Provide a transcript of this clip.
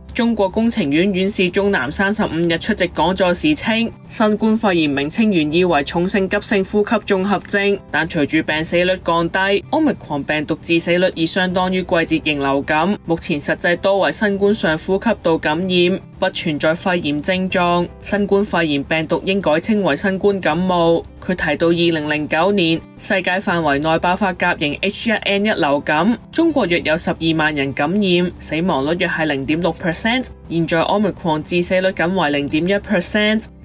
中國工程院院士鍾南35日出席講座時稱，新冠肺炎名稱原意為重性急性呼吸綜合症，但隨住病死率降低，Omicron病毒致死率已相當於季節性流感，目前實際多為新冠上呼吸道感染，不存在肺炎症狀。新冠肺炎病毒應改稱為新冠感冒。佢提到2009年世界範圍內爆發甲型 H1N1 流感，中國約有12萬人感染，死亡率約係0.6%，現在 Omicron 致死率僅為0.1%。